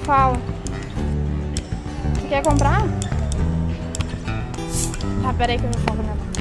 Fala. Você quer comprar? Tá, peraí que eu vou falar com a minha mãe.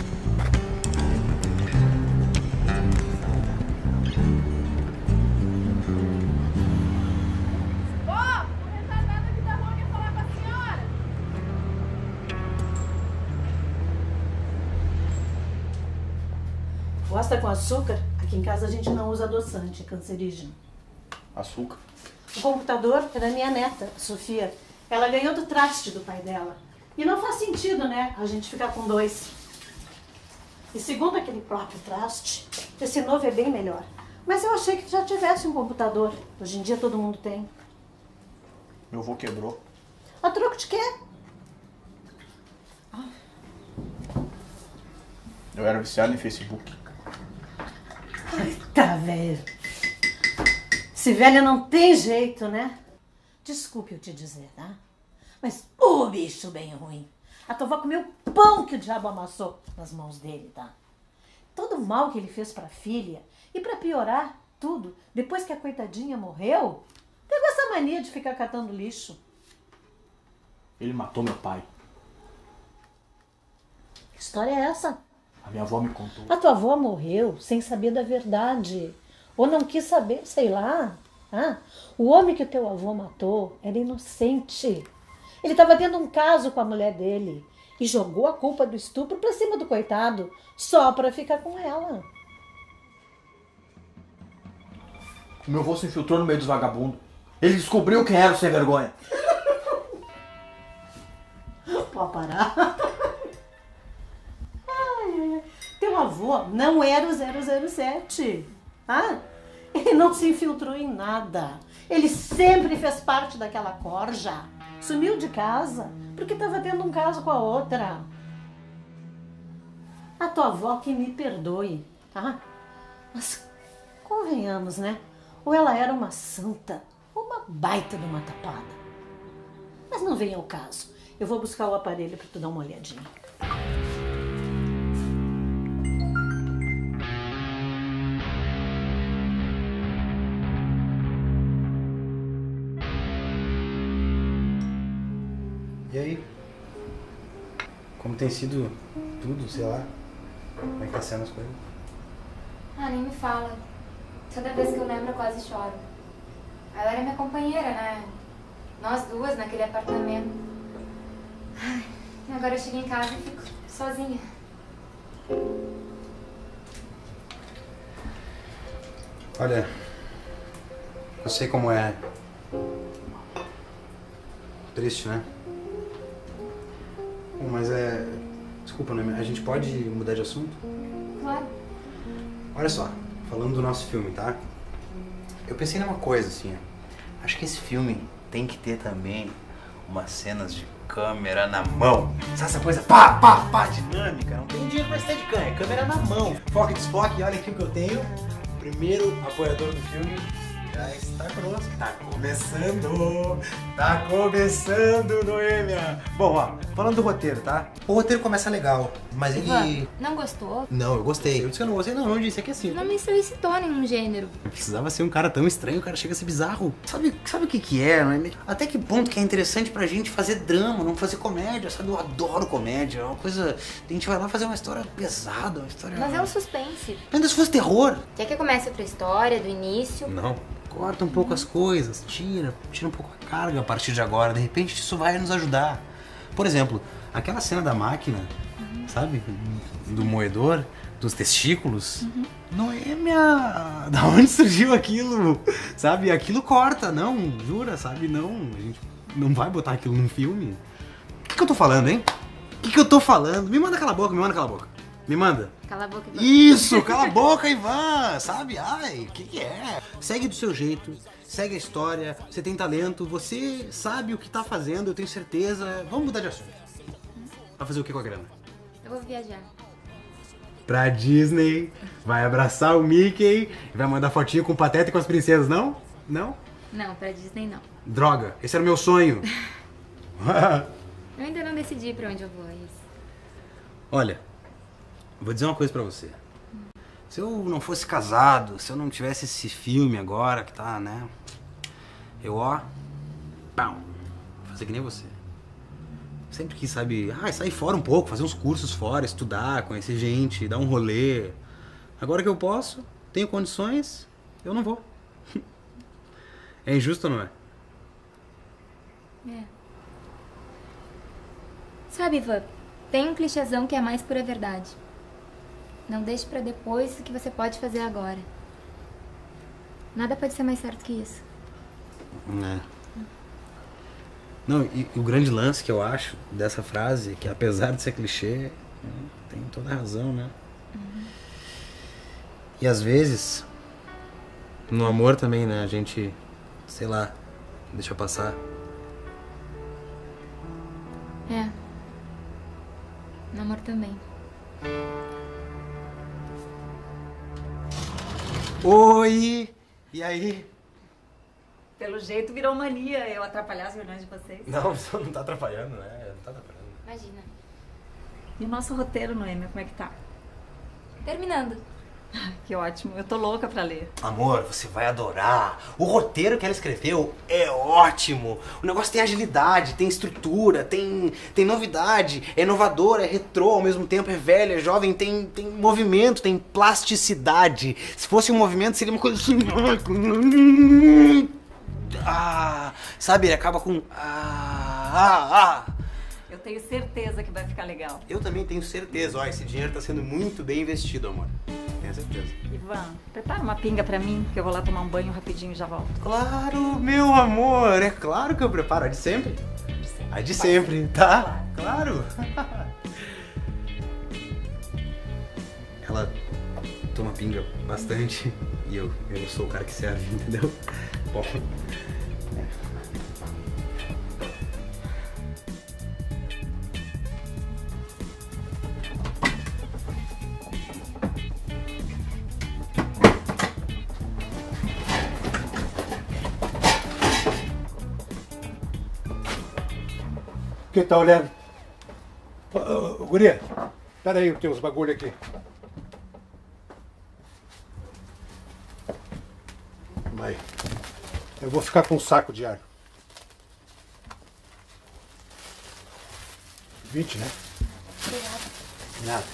Gosta com açúcar? Aqui em casa a gente não usa adoçante, é cancerígeno. Açúcar? O computador é da minha neta, Sofia. Ela ganhou do traste do pai dela. E não faz sentido, né, a gente ficar com dois. E segundo aquele próprio traste, esse novo é bem melhor. Mas eu achei que já tivesse um computador. Hoje em dia todo mundo tem. Meu avô quebrou. A troco de quê? Eu era viciado em Facebook. Ai, tá, velho. Esse velho não tem jeito, né? Desculpe eu te dizer, tá? Mas, ô bicho bem ruim. A tua avó comeu o pão que o diabo amassou nas mãos dele, tá? Todo o mal que ele fez pra filha. E pra piorar tudo, depois que a coitadinha morreu, pegou essa mania de ficar catando lixo. Ele matou meu pai. Que história é essa? A minha avó me contou. A tua avó morreu sem saber da verdade. Ou não quis saber, sei lá. Ah, o homem que o teu avô matou era inocente. Ele estava tendo um caso com a mulher dele e jogou a culpa do estupro pra cima do coitado, só pra ficar com ela. O meu avô se infiltrou no meio dos vagabundos. Ele descobriu quem era o sem vergonha. Pode parar. Teu avô não era o 007. Ah, ele não se infiltrou em nada. Ele sempre fez parte daquela corja. Sumiu de casa porque estava tendo um caso com a outra. A tua avó que me perdoe, tá? Mas convenhamos, né? Ou ela era uma santa ou uma baita de uma tapada. Mas não vem ao caso. Eu vou buscar o aparelho para tu dar uma olhadinha. E aí? Como tem sido tudo, sei lá? Como é que tá sendo as coisas? Ah, nem me fala. Toda vez que eu lembro eu quase choro. Ela era minha companheira, né? Nós duas naquele apartamento. Ai, agora eu chego em casa e fico sozinha. Olha, eu sei como é. Triste, né? Bom, mas desculpa, né? A gente pode mudar de assunto? Claro. Olha só, falando do nosso filme, tá? Eu pensei numa coisa, assim, ó. Acho que esse filme tem que ter também umas cenas de câmera na mão. Sabe essa coisa pá, pá, pá, dinâmica? Não tem dinheiro pra Steadicam, é câmera na mão. Foca e desfoque, olha aqui o que eu tenho. Primeiro apoiador do filme já está conosco. Tá começando, Noêmia. Bom, ó, falando do roteiro, tá? O roteiro começa legal, mas ele... Não gostou? Não, eu gostei. Eu disse que eu não gostei, não disse, é que assim... Não me solicitou nenhum gênero. Não precisava ser um cara tão estranho, o cara chega a ser bizarro. Sabe o que é, Noêmia? Até que ponto que é interessante pra gente fazer drama, não fazer comédia, sabe? Eu adoro comédia, é uma coisa... A gente vai lá fazer uma história pesada, uma história... Mas é um suspense. Ainda se fosse terror. Quer que eu comece outra história, do início? Não. Corta um pouco as coisas, tira um pouco a carga a partir de agora. De repente isso vai nos ajudar. Por exemplo, aquela cena da máquina, sabe? Do moedor, dos testículos. Noêmia, da onde surgiu aquilo? Sabe? Aquilo corta, não, jura, sabe? Não, a gente não vai botar aquilo num filme. O que eu tô falando, hein? O que eu tô falando? Me manda cala a boca, me manda cala a boca. Me manda. Cala a boca, Ivan. Isso, cala a boca, Ivan, sabe? Ai, o que é? Segue do seu jeito, segue a história, você tem talento, você sabe o que tá fazendo, eu tenho certeza. Vamos mudar de assunto. Vai fazer o que com a grana? Eu vou viajar. Pra Disney, vai abraçar o Mickey, vai mandar fotinho com o Pateta e com as princesas, não? Não? Não, pra Disney não. Droga, esse era o meu sonho. Eu ainda não decidi pra onde eu vou, é isso. Olha, vou dizer uma coisa pra você. Se eu não fosse casado, se eu não tivesse esse filme agora que tá, né? Eu, pau, fazer que nem você. Sempre quis, sabe, sair fora um pouco, fazer uns cursos fora, estudar, conhecer gente, dar um rolê. Agora que eu posso, tenho condições, eu não vou. É injusto ou não é? É. Sabe, Ivan, tem um clichêzão que é a mais pura verdade. Não deixe pra depois o que você pode fazer agora. Nada pode ser mais certo que isso. É. Não, e o grande lance que eu acho dessa frase é que, apesar de ser clichê, tem toda a razão, né? E às vezes, no amor também, né? A gente, sei lá, deixa passar. É. No amor também. Oi! E aí? Pelo jeito virou mania eu atrapalhar as reuniões de vocês. Não, você não tá atrapalhando, né? Não tá atrapalhando. Imagina. E o nosso roteiro, Noêmia, como é que tá? Terminando. Que ótimo, eu tô louca pra ler. Amor, você vai adorar. O roteiro que ela escreveu é ótimo. O negócio tem agilidade, tem estrutura, tem novidade, é inovador, é retrô, ao mesmo tempo é velho, é jovem, tem movimento, tem plasticidade. Se fosse um movimento, seria uma coisa assim... sabe, ele acaba com... Eu tenho certeza que vai ficar legal. Eu também tenho certeza. Ó, esse dinheiro tá sendo muito bem investido, amor. Tenho certeza. Ivan, prepara uma pinga pra mim, que eu vou lá tomar um banho rapidinho e já volto. Claro, meu amor. É claro que eu preparo. A de sempre. A de sempre, tá? Claro. Ela toma pinga bastante e eu sou o cara que serve, entendeu? Bom... O que tá olhando? Guria, pera aí, tem uns bagulho aqui. Mãe, eu vou ficar com um saco de ar. 20, né? Obrigada. Nada.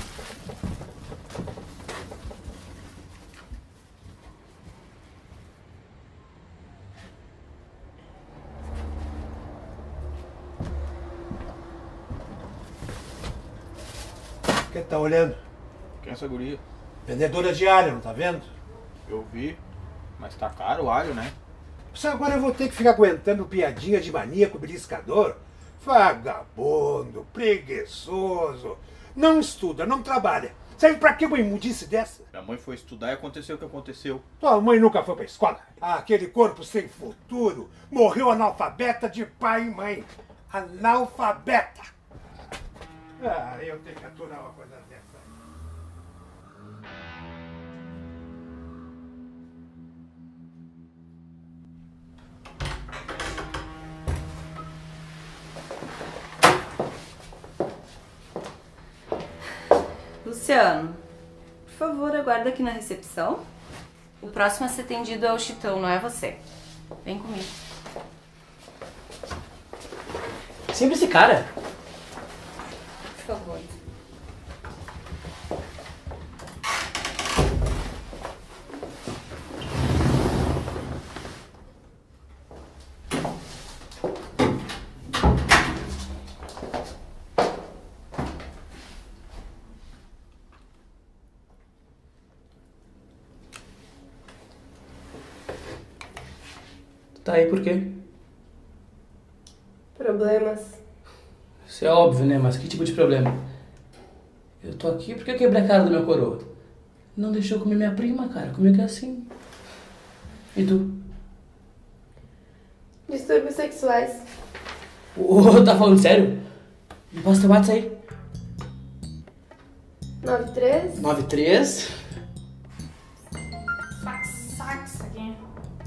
O que tá olhando? Quem é essa guria? Vendedora de alho, não tá vendo? Eu vi, mas tá caro o alho, né? Só agora eu vou ter que ficar aguentando piadinha de maníaco beliscador? Vagabundo, preguiçoso, não estuda, não trabalha. Serve pra que uma imundice dessa? Minha mãe foi estudar e aconteceu o que aconteceu. Tua mãe nunca foi pra escola? Ah, aquele corpo sem futuro morreu analfabeta de pai e mãe. Analfabeta! Ah, eu tenho que aturar uma coisa dessa. Luciano, por favor, aguarda aqui na recepção. O próximo a ser atendido é o Chitão, não é você. Vem comigo. Sempre esse cara. Por favor. Tá aí por quê? Problemas. Isso é óbvio, né? Mas que tipo de problema? Eu tô aqui porque eu quebrei a cara do meu coroa. Não deixou comer minha prima, cara. Comigo é assim. E tu? Distúrbios sexuais. Ô, tá falando sério? Me passa teu WhatsApp aí. 93? 93? Saco isso aqui.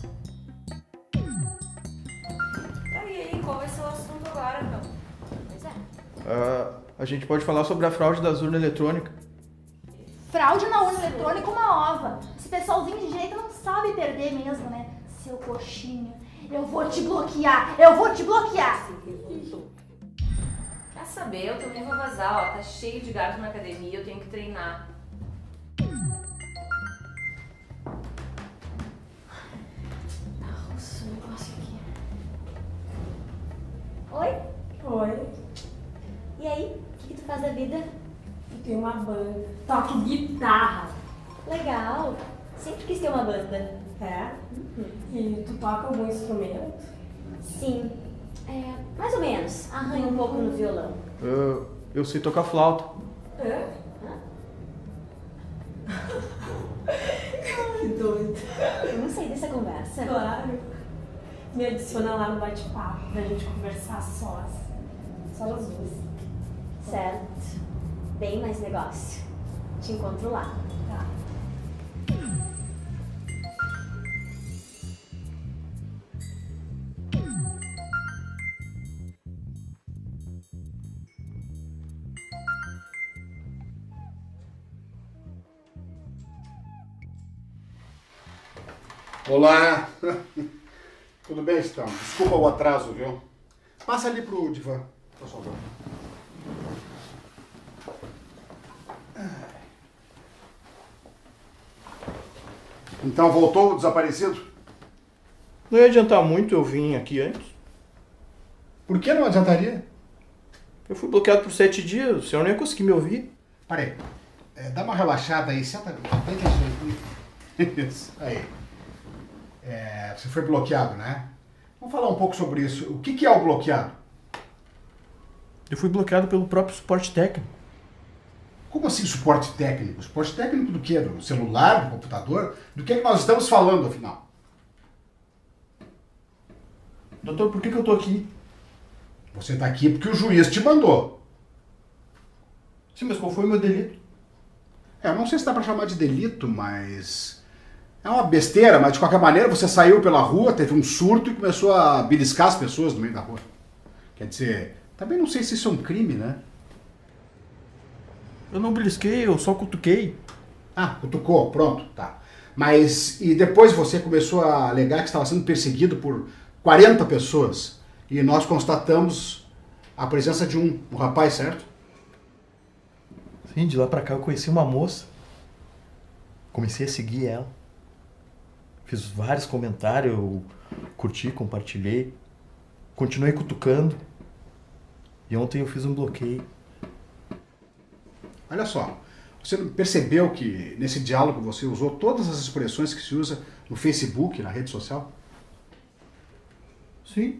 Tá, e aí? Qual vai ser o assunto agora, então? Pois é. A gente pode falar sobre a fraude das urnas eletrônicas. Fraude na urna eletrônica, uma ova. Esse pessoalzinho de direita não sabe perder mesmo, né? Seu coxinha. Eu vou te bloquear. Eu vou te bloquear. Quer saber? Eu também vou vazar, ó. Tá cheio de gato na academia, eu tenho que treinar. Nossa, o negócio aqui. Oi? Oi, E aí? O que tu faz da vida? eu tenho uma banda. Toco guitarra. Legal. Sempre quis ter uma banda. É? E tu toca algum instrumento? Sim. Mais ou menos. Arranho um pouco no violão. Eu sei tocar flauta. Hã? Que doido. Vamos sair dessa conversa? Claro. Me adiciona lá no bate-papo pra gente conversar sós. Só nós duas. Certo. Bem mais negócio. Te encontro lá. Tá. Olá! Tudo bem, Estão? Desculpa o atraso, viu? Passa ali pro divã, por favor. Então, voltou o desaparecido? Não ia adiantar muito eu vim aqui antes. Por que não adiantaria? Eu fui bloqueado por 7 dias, o senhor não ia conseguir me ouvir. Peraí, dá uma relaxada aí, senta bem isso, aí. Você foi bloqueado, né? Vamos falar um pouco sobre isso. O que é o bloqueado? Eu fui bloqueado pelo próprio suporte técnico. Como assim suporte técnico? Suporte técnico do quê? Do celular, do computador? Do que nós estamos falando, afinal? Doutor, por que eu tô aqui? Você está aqui porque o juiz te mandou. Sim, mas qual foi o meu delito? Eu não sei se dá para chamar de delito, mas... é uma besteira, mas de qualquer maneira você saiu pela rua, teve um surto e começou a beliscar as pessoas no meio da rua. Quer dizer, também não sei se isso é um crime, né? Eu não belisquei, eu só cutuquei. Ah, cutucou, pronto, tá. Mas, e depois você começou a alegar que estava sendo perseguido por 40 pessoas. E nós constatamos a presença de um rapaz, certo? Sim, de lá pra cá eu conheci uma moça. Comecei a seguir ela. Fiz vários comentários, eu curti, compartilhei. Continuei cutucando. E ontem eu fiz um bloqueio. Olha só, você percebeu que nesse diálogo você usou todas as expressões que se usa no Facebook, na rede social? Sim.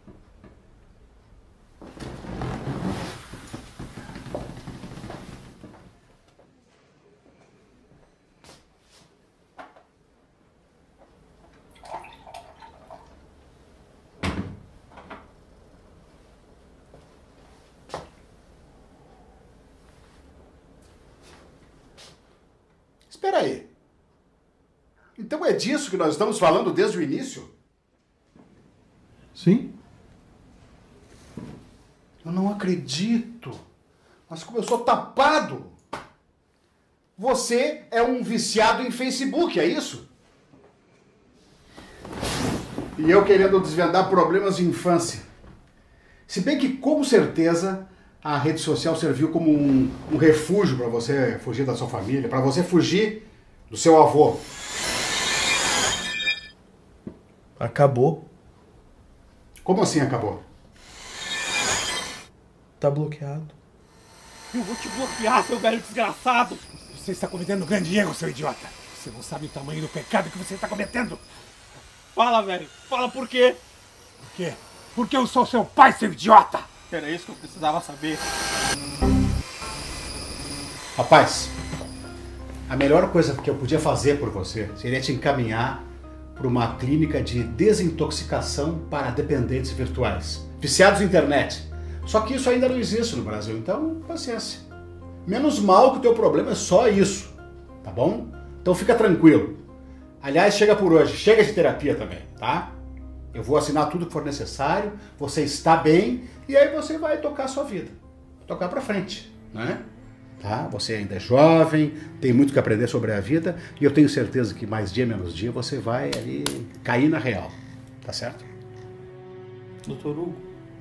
Espera aí. Então é disso que nós estamos falando desde o início? Sim. Eu não acredito. Mas começou tapado. Você é um viciado em Facebook, é isso? E eu querendo desvendar problemas de infância. Se bem que, com certeza, a rede social serviu como um refúgio para você fugir da sua família, para você fugir do seu avô. Acabou. Como assim acabou? Tá bloqueado. Eu vou te bloquear, seu velho desgraçado! Você está cometendo um grande erro, seu idiota! Você não sabe o tamanho do pecado que você está cometendo! Fala, velho. Fala por quê. Por quê? Porque eu sou seu pai, seu idiota! Era isso que eu precisava saber. Rapaz, a melhor coisa que eu podia fazer por você seria te encaminhar para uma clínica de desintoxicação para dependentes virtuais, viciados em internet. Só que isso ainda não existe no Brasil, então paciência. Menos mal que o teu problema é só isso, tá bom? Então fica tranquilo. Aliás, chega por hoje, chega de terapia também, tá? Eu vou assinar tudo que for necessário, você está bem, e aí você vai tocar a sua vida. Tocar pra frente, né? Tá? Você ainda é jovem, tem muito que aprender sobre a vida, e eu tenho certeza que mais dia menos dia você vai ali cair na real, tá? Tá certo? Doutor Hugo,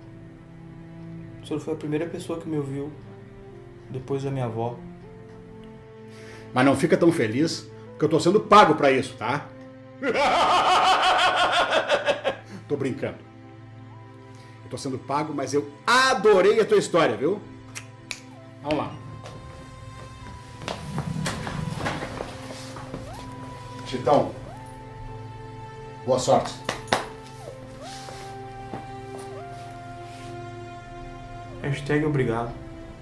o senhor foi a primeira pessoa que me ouviu depois da minha avó. Mas não fica tão feliz, que eu tô sendo pago pra isso, tá? Tô brincando. Eu tô sendo pago, mas eu adorei a tua história, viu? Vamos lá. Chitão, boa sorte. Hashtag obrigado.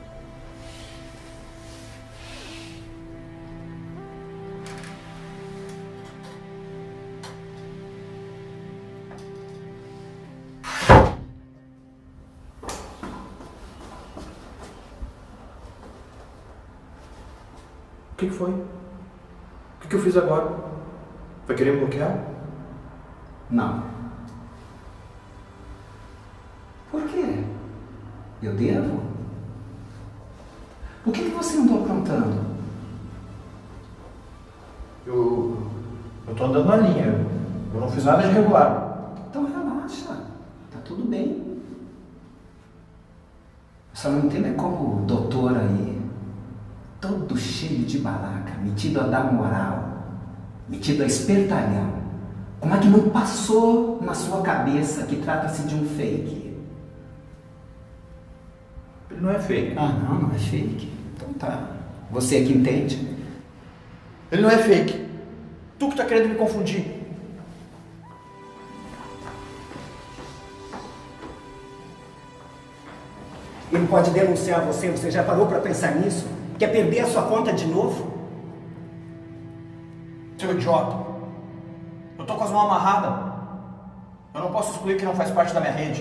O que foi? O que eu fiz agora? Vai querer me bloquear? Não. Por quê? Eu devo? O que você andou aprontando? Eu tô andando na linha. Eu não fiz nada de irregular. Então relaxa. Tá tudo bem. Eu só não entendo é como o doutor aí, todo cheio de balaca, metido a dar moral, metido a espertalhão. Como é que não passou na sua cabeça que trata-se de um fake? Ele não é fake. Ah, não é fake. Então tá. Você é que entende? Ele não é fake. Tu que tá querendo me confundir. Ele pode denunciar você já parou pra pensar nisso? Quer perder a sua conta de novo? Seu idiota. Eu tô com as mãos amarradas. Eu não posso excluir que não faz parte da minha rede.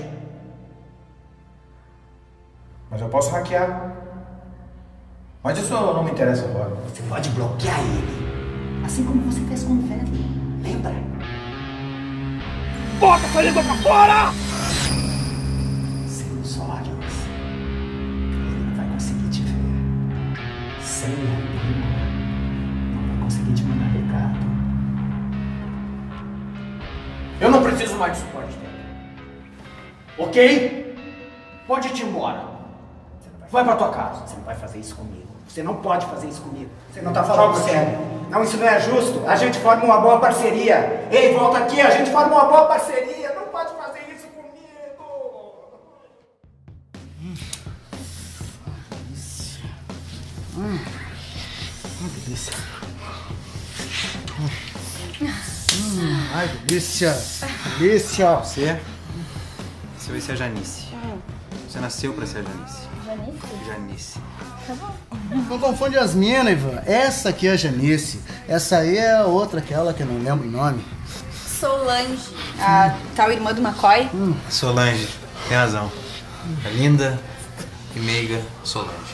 Mas eu posso hackear. Mas isso não me interessa agora. Você pode bloquear ele. Assim como você fez com o velho. Lembra? Bota essa língua pra fora! Seus olhos. Ele não vai conseguir te ver. Sem a língua. Não vai conseguir te mandar recado. Eu não preciso mais de suporte dele. Ok? Pode ir embora. Vai pra tua casa. Você não vai fazer isso comigo. Você não pode fazer isso comigo. Você não tá falando sério. Não, isso não é justo. A gente forma uma boa parceria. Ei, volta aqui. A gente forma uma boa parceria. Não pode fazer isso comigo. Delícia. Ai, delícia. Delícia. Você vai ser a Janice. Você nasceu pra ser a Janice. Janice? Janice. Tá bom. Não confunde as minas, Ivan. Essa aqui é a Janice. Essa aí é a outra, aquela que eu não lembro o nome. Solange, a tal irmã do McCoy. Solange, tem razão. A linda e meiga Solange.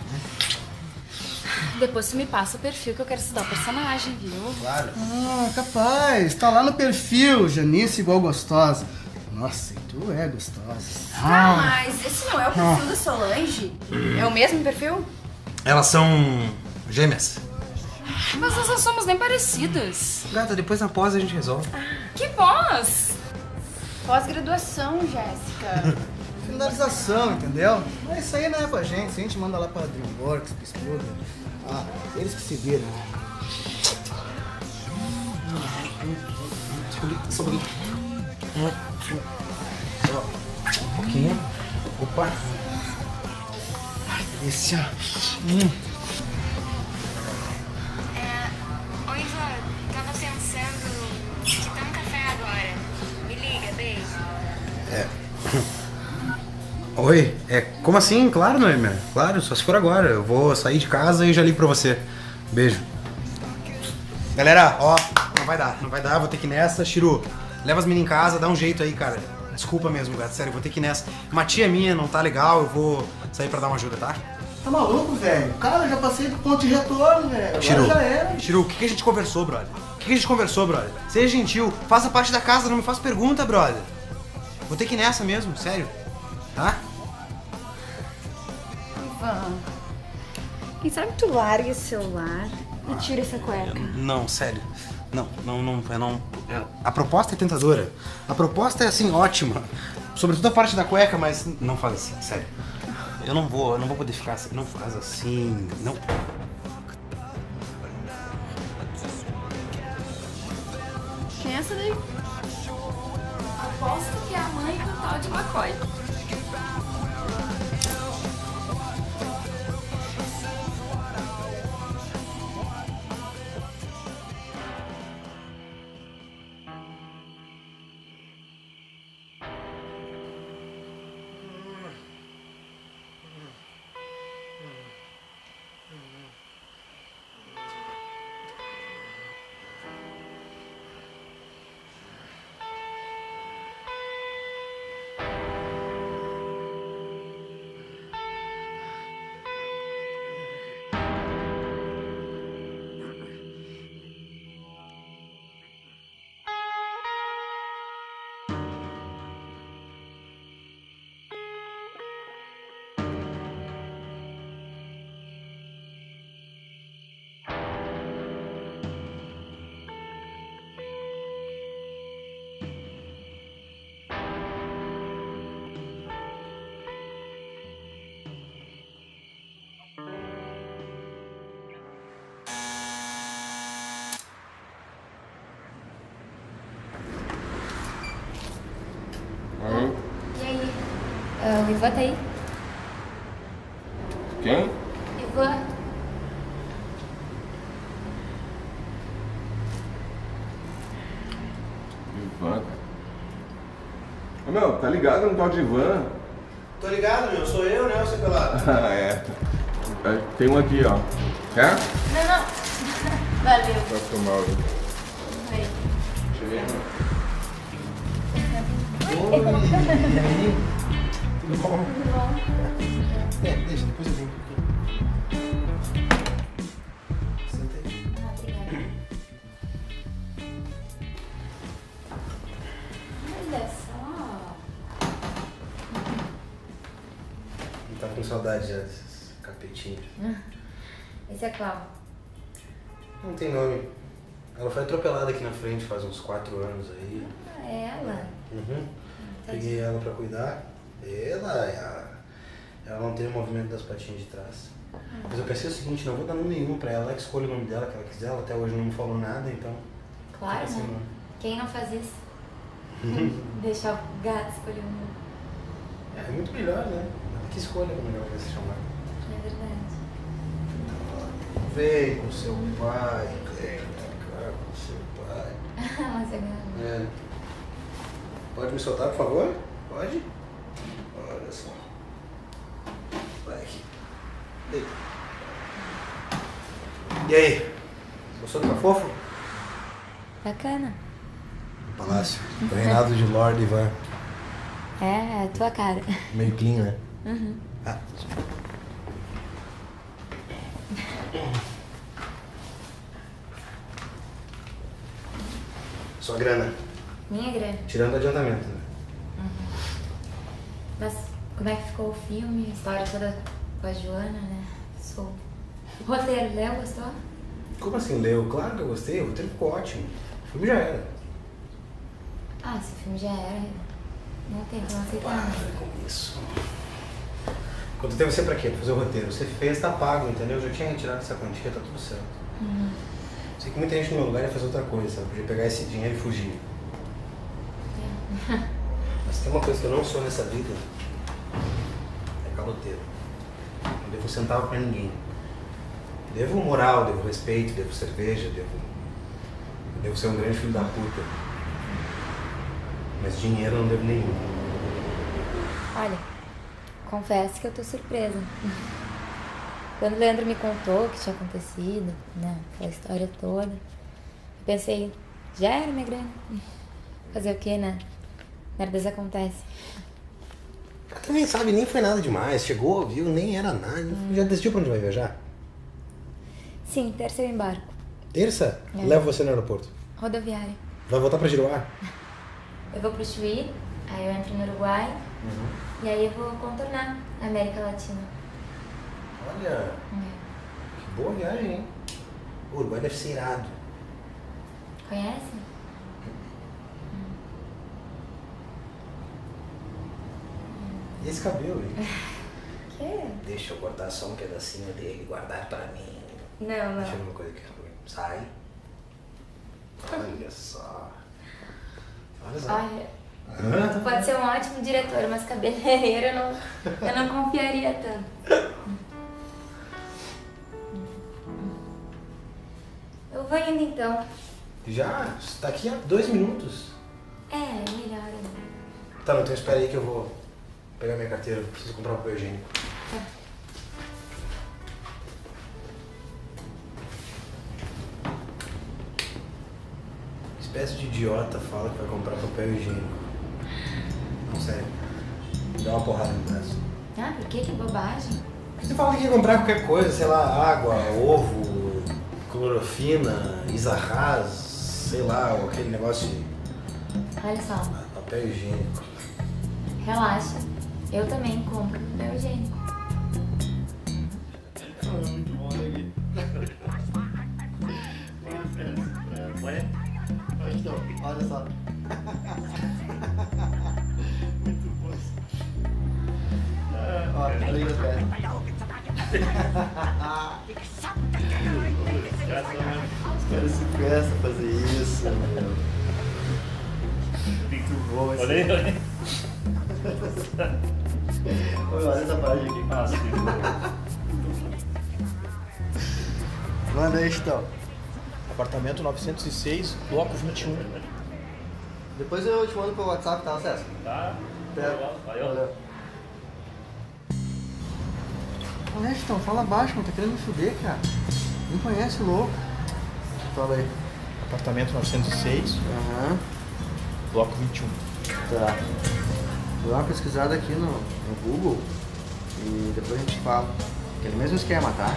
Depois tu me passa o perfil que eu quero estudar o personagem, viu? Claro. Ah, capaz. Tá lá no perfil. Janice igual gostosa. Nossa, e tu é gostosa. Mas esse não é o perfil da Solange? É o mesmo perfil? Elas são gêmeas. Mas nós não somos nem parecidas. Gata, depois na pós a gente resolve. Que pós? Pós-graduação, Jéssica. Finalização, entendeu? Mas isso aí não é com a gente. A gente manda lá pra DreamWorks, pra Spielberg. Ah, eles que se viram. Só um pouquinho. Um pouquinho. Opa. Ai, delícia. Oi, Ivan. Tava pensando que tá um café agora. Me liga, beijo. Oi, como assim? Claro, Noemi. Claro, só se for agora. Eu vou sair de casa e já ligo pra você. Beijo. Galera, ó, não vai dar, vou ter que ir nessa. Chiru, leva as meninas em casa, dá um jeito aí, cara. Desculpa mesmo, gato, sério, vou ter que ir nessa. Uma tia minha não tá legal, eu vou sair pra dar uma ajuda, tá? Tá maluco, velho? Cara, eu já passei do ponto de retorno, velho. Chiru, Agora já era. Chiru, o que a gente conversou, brother? O que a gente conversou, brother? Seja gentil, faça parte da casa, não me faça pergunta, brother. Vou ter que ir nessa mesmo, sério. Tá? Ivan, quem sabe tu larga esse celular e tira essa cueca? Não, sério. Não. A proposta é tentadora. A proposta é, assim, ótima. Sobretudo a parte da cueca, mas não faz assim, sério. Eu não vou poder ficar assim. Não faz assim, não... Quem é essa daí? Aposto que é a mãe do tal de McCoy. O Ivan tá aí? Quem? Ivan. Ivan, cara. Ô, meu, tá ligado no tal de Ivan? Tô ligado, meu. Sou eu, né, seu pelado? Ah, é. Tem um aqui, ó. Quer? Não. Valeu. Posso tomar o... Vem. Deixa eu ver. Oi, e aí? Tudo bom? Deixa, depois eu venho. Senta aí. Olha só. Não tá com saudade já desses capetinhos? Esse é Cláudio. Não tem nome. Ela foi atropelada aqui na frente faz uns 4 anos aí. Ah, é ela? Uhum. Peguei ela pra cuidar. Ela não tem o movimento das patinhas de trás. Mas eu pensei o seguinte, não vou dar nome nenhum pra ela, ela que escolhe o nome dela que ela quiser, ela até hoje não me falou nada, então... Claro, assim, né? Quem não faz isso? Deixar o gato escolher o nome. É muito melhor, né? Ela que escolha como ela vai se chamar. É verdade. Vem com seu pai, vem cá com seu pai. Mas é gato. É. Pode me soltar, por favor? Pode? Olha só. Vai aqui. Deita. E aí? Gostou do cafofo? Bacana. Palácio. Reinado de Lord Ivan. É a tua cara. Meio clean, né? Uhum. Ah. Sua grana. Minha grana. Tirando o adiantamento, né? Uhum. Mas como é que ficou o filme? A história toda com a Joana, né? O roteiro, leu? Gostou? Como assim, leu? Claro que eu gostei, o roteiro ficou ótimo. O filme já era. Ah, se o filme já era, não tem como aceitar. Para com isso. Contratei você pra quê? Pra fazer o roteiro. Você fez, tá pago, entendeu? Eu já tinha retirado essa quantia, tá tudo certo. Uhum. Sei que muita gente no meu lugar ia fazer outra coisa, sabe? Podia pegar esse dinheiro e fugir. Mas tem uma coisa que eu não sou nessa vida, é caloteiro. Não devo um centavo pra ninguém. Devo moral, devo respeito, devo cerveja, devo ser um grande filho da puta. Mas dinheiro eu não devo nenhum. Olha, confesso que eu tô surpresa. Quando o Leandro me contou o que tinha acontecido, né, aquela história toda, eu pensei, já era minha grana. Fazer o quê, né? Merdas acontecem. Também sabe, nem foi nada demais. Chegou, viu, nem era nada. Já decidiu pra onde vai viajar? Sim, terça eu embarco. Terça? É. Levo você no aeroporto. Rodoviária. Vai voltar pra Giroá? Eu vou pro Chuí, aí eu entro no Uruguai, e aí eu vou contornar a América Latina. Olha, que boa viagem, hein? O Uruguai deve ser irado. Conhece? E esse cabelo aí? Quê? Deixa eu cortar só um pedacinho dele e guardar pra mim. Não. Deixa eu ver uma coisa aqui. Sai. Olha só. Olha só. Olha, tu pode ser um ótimo diretor, mas cabeleireiro eu não confiaria tanto. Eu vou indo então. Já? Você tá aqui há 2 minutos. É melhor. Tá, não, então espera aí que eu vou pegar minha carteira. Preciso comprar um papel higiênico. Tá. Espécie de idiota fala que vai comprar papel higiênico. Não, sério. Me dá uma porrada no braço. Ah, por que? Que bobagem. Você fala que ia comprar qualquer coisa, sei lá, água, ovo, clorofina, isarraz, sei lá, ou aquele negócio de Olha só, papel higiênico. relaxa. Eu também compro papel higiênico. Muito bom aqui. Olha só. Muito bom. Ó, aí os pés. Os caras se prestam a fazer isso, meu. Muito bom esse. Olha. Olha essa página aqui. Nossa, que Manda aí, então. Apartamento 906, bloco 21. Depois eu te mando pelo WhatsApp, tá, César? Tá. Valeu. Olha, então, fala baixo, não tá querendo me fuder, cara. Nem conhece o louco. Fala aí. Apartamento 906. Aham. Bloco 21. Tá. Vou dar uma pesquisada aqui no Google e depois a gente fala. Aquele mesmo esquema, tá?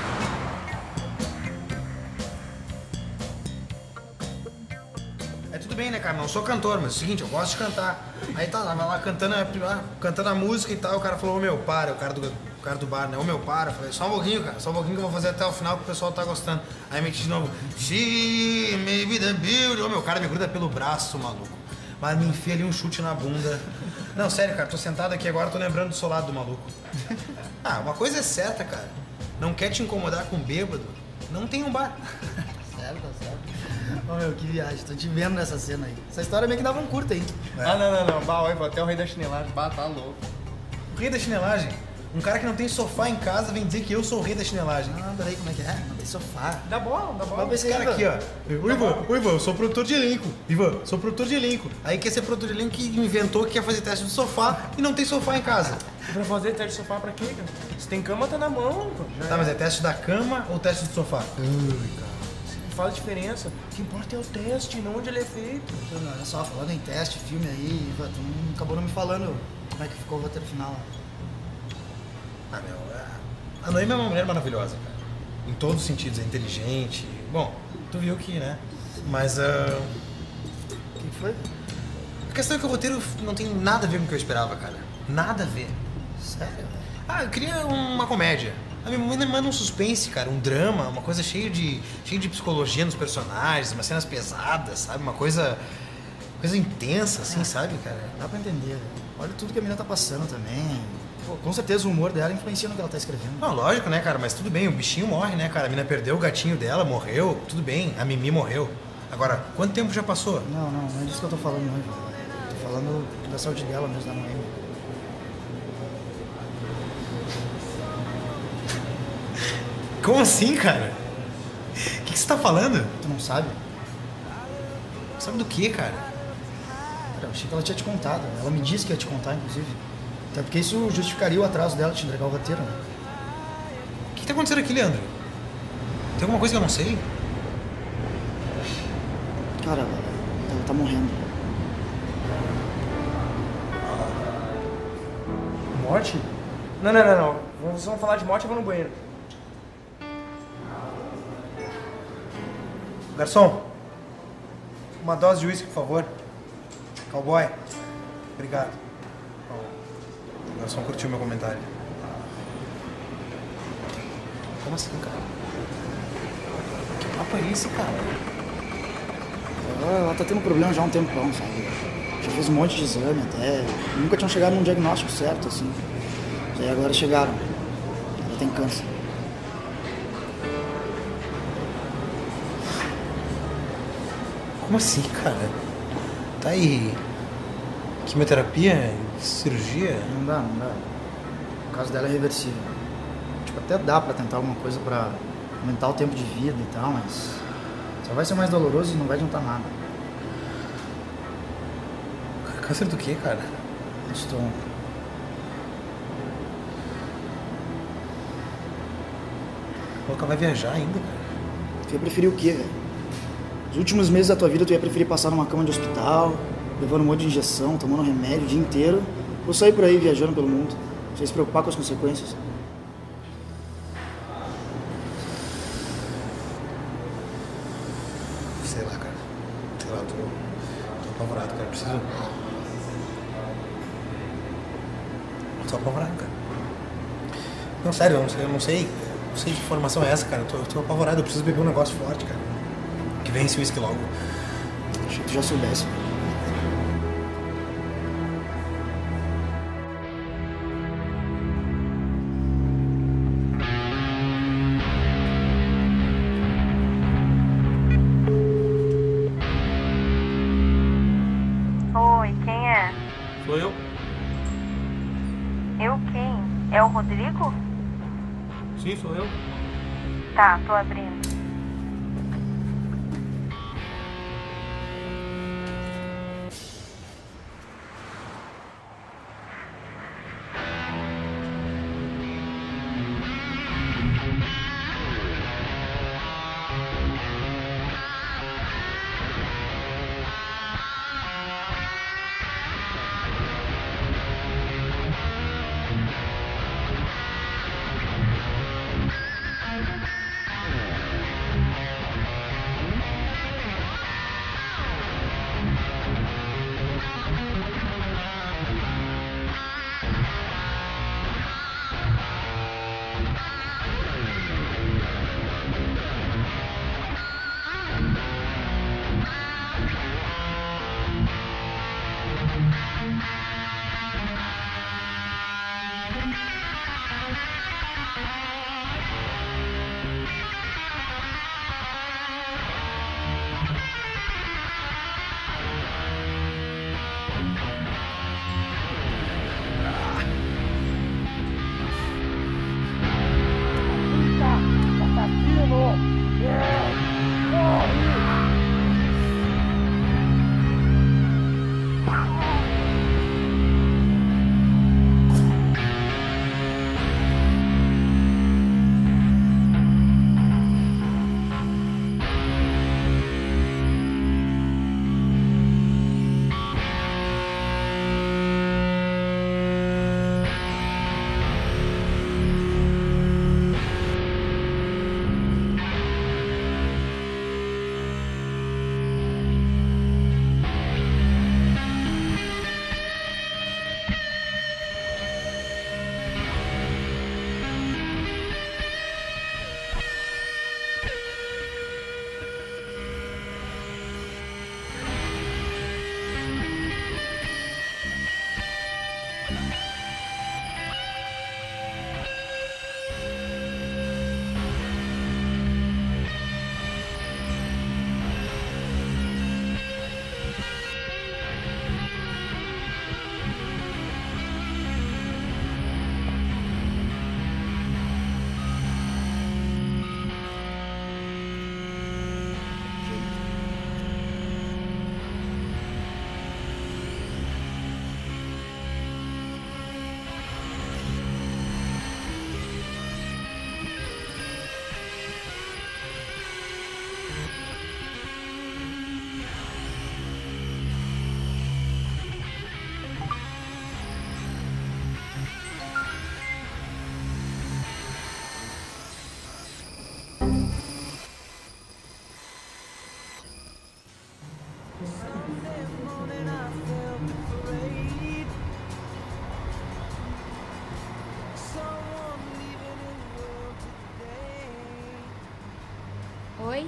É tudo bem, né, cara? Não sou cantor, mas é o seguinte, eu gosto de cantar. Aí tá lá cantando a música e tal, o cara falou, ô meu, para, o cara do bar, né? Ô meu, para. Eu falei, só um pouquinho, cara, só um pouquinho que eu vou fazer até o final que o pessoal tá gostando. Aí meti de novo, she may be the beauty. Ô meu, o cara me gruda pelo braço, maluco. Mas me enfia ali um chute na bunda. Não, sério, cara, tô sentado aqui agora, tô lembrando do solado do maluco. Ah, uma coisa é certa, cara. Não quer te incomodar com bêbado? Não tem um bar. Certo, tá certo. Ô meu, que viagem, tô te vendo nessa cena aí. Essa história meio que dava um curto aí. É. Ah, Não. Bah, olha, até o rei da chinelagem. Bah, tá louco. O rei da chinelagem? Um cara que não tem sofá em casa vem dizer que eu sou o rei da chinelagem. Não, peraí, como é que é? Não tem sofá. Dá bola. Vamos Esse cara aqui, ó. O Ivan, eu sou produtor de elenco. Ivan, sou produtor de elenco. Aí quer ser produtor de elenco que inventou que quer fazer teste de sofá e não tem sofá em casa. Pra fazer teste de sofá pra quê, cara? Se tem cama, tá na mão, pô. Tá, mas é teste da cama ou teste do sofá? Faz a diferença. O que importa é o teste, não onde ele é feito. Não, olha só, falando em teste, filme aí, tu não acabou não me falando como é que ficou o roteiro final lá. Ah, meu, a Noemi é uma mulher maravilhosa, cara. Em todos os sentidos, é inteligente. Bom, tu viu que, né? Mas, O que foi? a questão é que o roteiro não tem nada a ver com o que eu esperava, cara. Nada a ver. Sério? Ah, eu queria uma comédia. A minha mãe manda um suspense, cara, um drama, uma coisa cheia de psicologia nos personagens, umas cenas pesadas, sabe? Uma coisa intensa, assim, sabe, cara? Dá pra entender. Olha tudo que a menina tá passando também. Pô, com certeza o humor dela influencia no que ela tá escrevendo. Não, lógico, né, cara? Mas tudo bem, o bichinho morre, né, cara? A menina perdeu o gatinho dela, morreu, tudo bem. A Mimi morreu. Agora, quanto tempo já passou? Não é disso que eu tô falando, não, Ivan. Tô falando da saúde dela mesmo, da Noemi. Como assim, cara? O que você tá falando? Tu não sabe? Sabe do que, cara? Cara, eu achei que ela tinha te contado. Ela me disse que ia te contar, inclusive. Até porque isso justificaria o atraso dela de entregar o roteiro, né? O que tá acontecendo aqui, Leandro? Tem alguma coisa que eu não sei? Cara, ela tá morrendo. Morte? Não. Vamos falar de morte, eu vou no banheiro. Garçom, uma dose de uísque, por favor. Cowboy. Obrigado. O garçom curtiu meu comentário. Como assim, cara? Que papo é esse, cara? Ela tá tendo problema já há um tempão, sabe? Já fiz um monte de exame até. Nunca tinham chegado num diagnóstico certo, assim. E aí agora chegaram. Ela tem câncer. Como assim, cara? Tá aí. Quimioterapia? Cirurgia? Não dá. O caso dela é reversível. Tipo, até dá pra tentar alguma coisa pra aumentar o tempo de vida e tal, mas só vai ser mais doloroso e não vai adiantar nada. Câncer do quê, cara? No estômago. O Luca vai viajar ainda, cara. Tu ia preferir o quê, velho? Os últimos meses da tua vida tu ia preferir passar numa cama de hospital, levando um monte de injeção, tomando remédio o dia inteiro, ou sair por aí viajando pelo mundo, sem se preocupar com as consequências. Sei lá, cara. Sei lá, eu tô apavorado, cara. Preciso. Eu tô apavorado, cara. Não, sério, eu não sei que informação é essa, cara. Eu tô apavorado, eu preciso beber um negócio forte, cara. Que vem esse uísque logo. Achei que tu já soubesse. Oi, quem é? Sou eu. Eu quem? É o Rodrigo? Sim, sou eu. Tá, tô abrindo. Oi?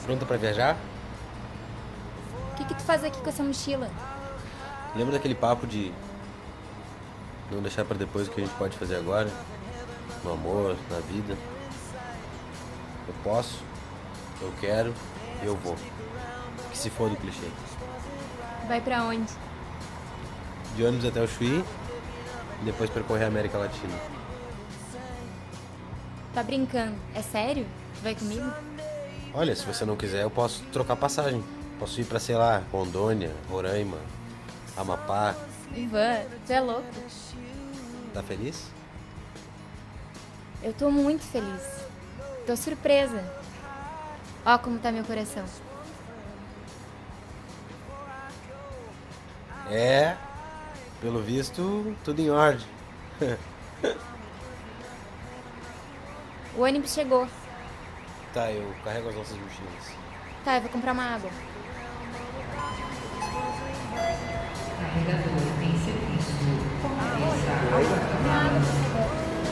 Pronta pra viajar? O que tu faz aqui com essa mochila? Lembra daquele papo de não deixar pra depois o que a gente pode fazer agora? No amor, na vida. Eu posso, eu quero e eu vou. Que se for do clichê. Vai pra onde? De ônibus até o Chuí e depois percorrer a América Latina. Tá brincando? É sério? Vai comigo? Olha, se você não quiser, eu posso trocar passagem. Posso ir pra, sei lá, Rondônia, Roraima, Amapá. Ivan, tu é louco. Tá feliz? Eu tô muito feliz. Tô surpresa. Ó como tá meu coração. É, pelo visto, tudo em ordem. O ônibus chegou. Tá, eu carrego as nossas mochilas. Tá, eu vou comprar uma água. Carregador tem serviço. Uma água, por favor.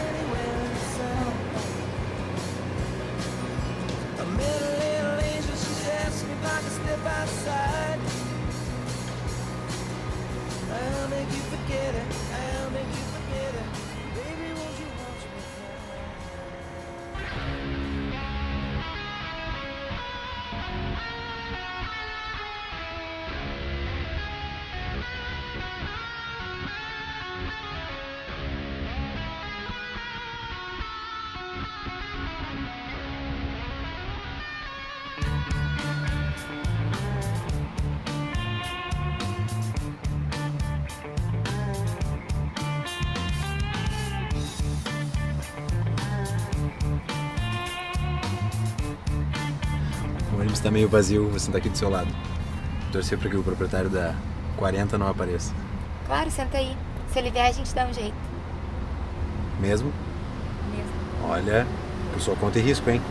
O ônibus tá meio vazio, vou sentar aqui do seu lado. Torcer pra que o proprietário da 40 não apareça. Claro, senta aí. Se ele vier, a gente dá um jeito. Mesmo? Mesmo. Olha, por sua conta e risco, hein?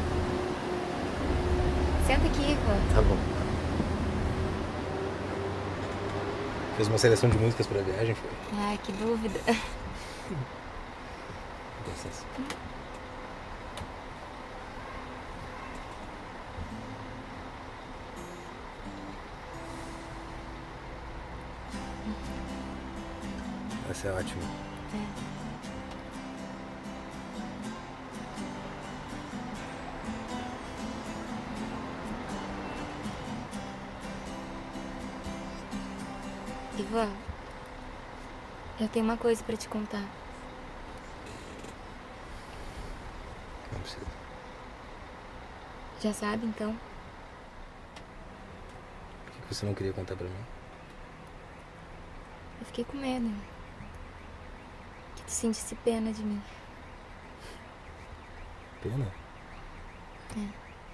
Senta aqui, Ivan. Tá bom. Fez uma seleção de músicas pra viagem, foi? Ai, que dúvida. Licença. Essa é ótima. Ivan, eu tenho uma coisa pra te contar. Não precisa. Já sabe, então? Por que você não queria contar pra mim? Eu fiquei com medo. Que tu sentisse pena de mim. Pena? É.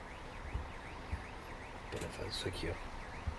Pena faz isso aqui, ó.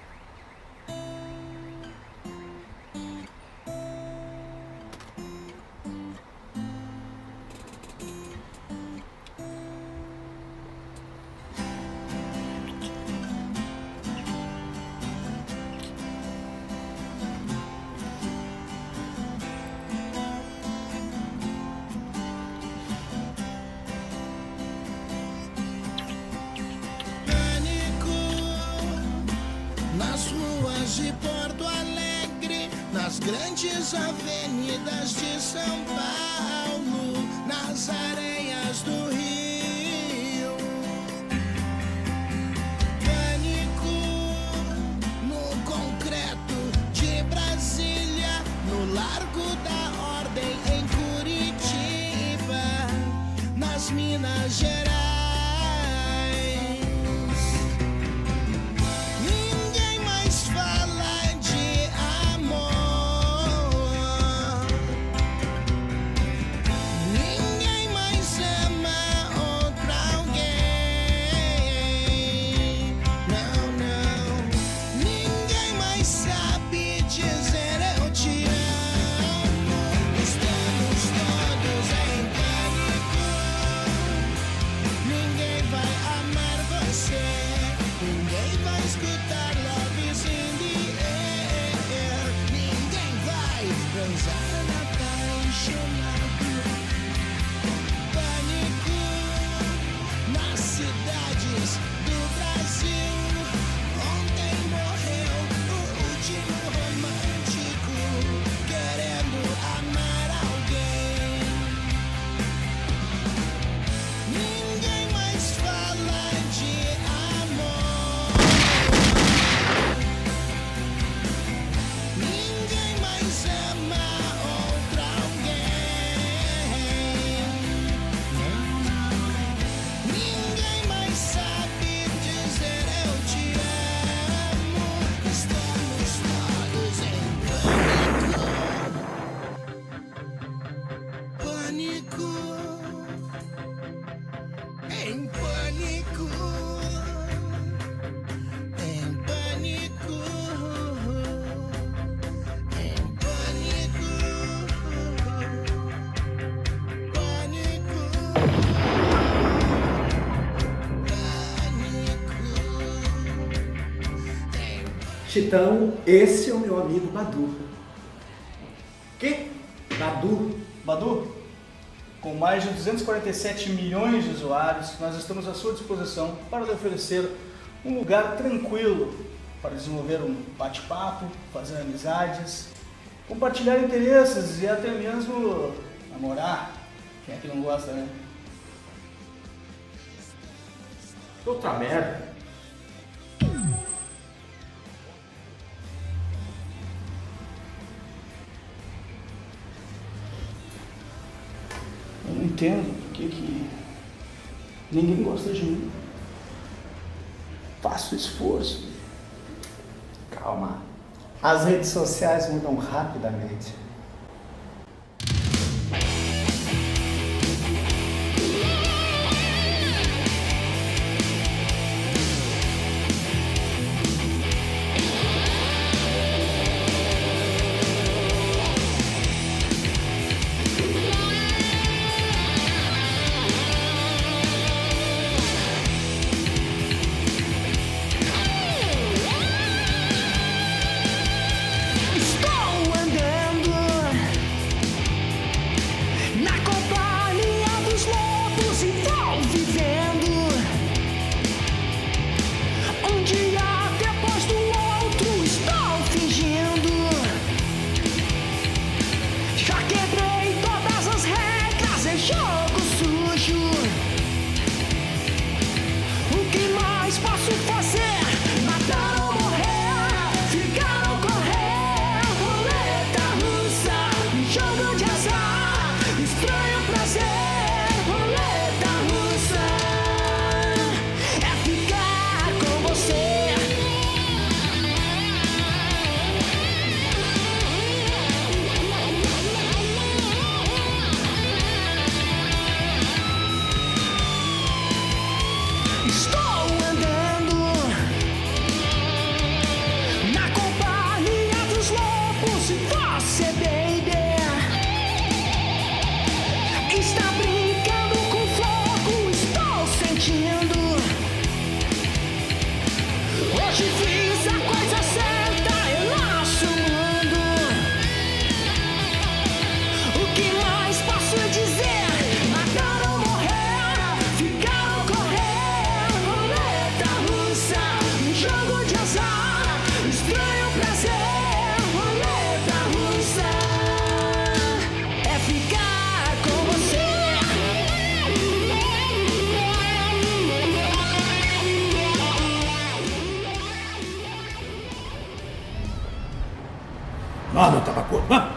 Nas ruas de Porto Alegre, nas grandes avenidas de São Paulo, nas areias do Rio. Pânico no concreto de Brasília, no Largo da Ordem em Curitiba, nas Minas Gerais. Chitão, esse é o meu amigo Badu. Que? Badu. Badu? Com mais de 247 milhões de usuários, nós estamos à sua disposição para lhe oferecer um lugar tranquilo para desenvolver um bate-papo, fazer amizades, compartilhar interesses e até mesmo namorar. Quem é que não gosta, né? Outra merda. Eu não entendo por que ninguém gosta de mim. Faço esforço. Calma. As redes sociais mudam rapidamente. Ah, meu tabaco. Ah.